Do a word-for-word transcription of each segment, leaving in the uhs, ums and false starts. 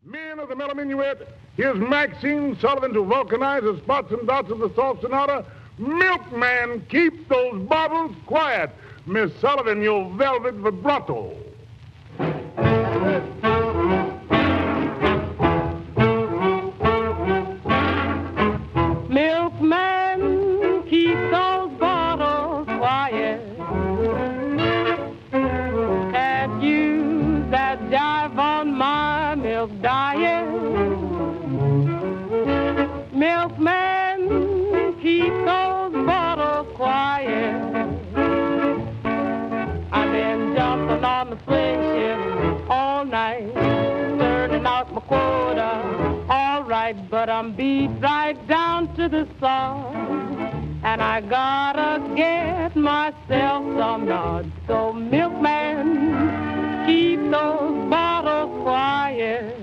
Men of the Mellow Minuet, here's Maxine Sullivan to vulcanize the spots and dots of the soft sonata. Milkman, keep those bottles quiet. Miss Sullivan, your velvet vibrato. Milkman, keep those bottles quiet. Can't use that jive on my milk diet. Milkman, keep those bottles quiet. I've been jumping on the swing shift all night, turning out my quota. All right, but I'm beat right down to the saw, and I gotta get myself some nuts. So milkman, keep those bottles quiet.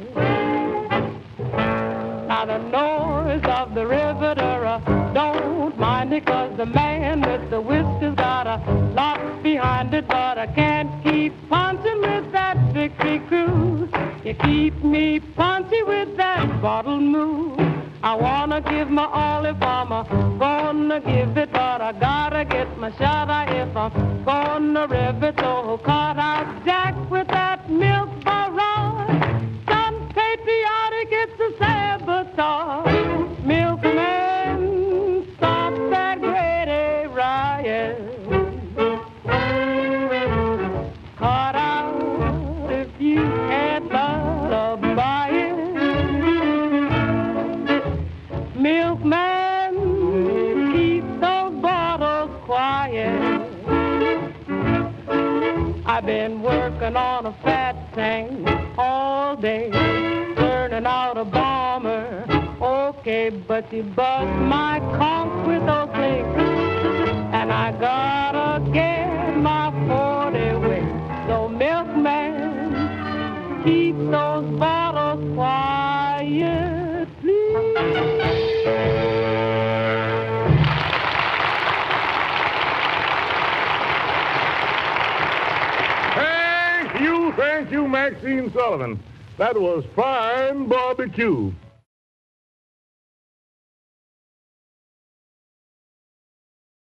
Now the noise of the riveter, uh, don't mind it, 'cause the man with the whiskers got a lot behind it, but I can't keep punching with that victory cruise. You keep me punchy with that bottle move. I wanna give my all if I'm a gonna give it, but I gotta get my shot if I'm gonna rev it. So cut out Jack with that milk barrage. Some patriotic, it's a sabotage. Milkman, stop that Grady riot. Cut out if you can't lullaby it. Milkman, keep those bottles quiet. I've been working on a fat thing all day, turning out a bomber. Okay, but you bust my conch with those things, and I gotta get my forty weight. So milkman, keep those bottles quiet, please. Thank you, thank you, Maxine Sullivan. That was fine barbecue.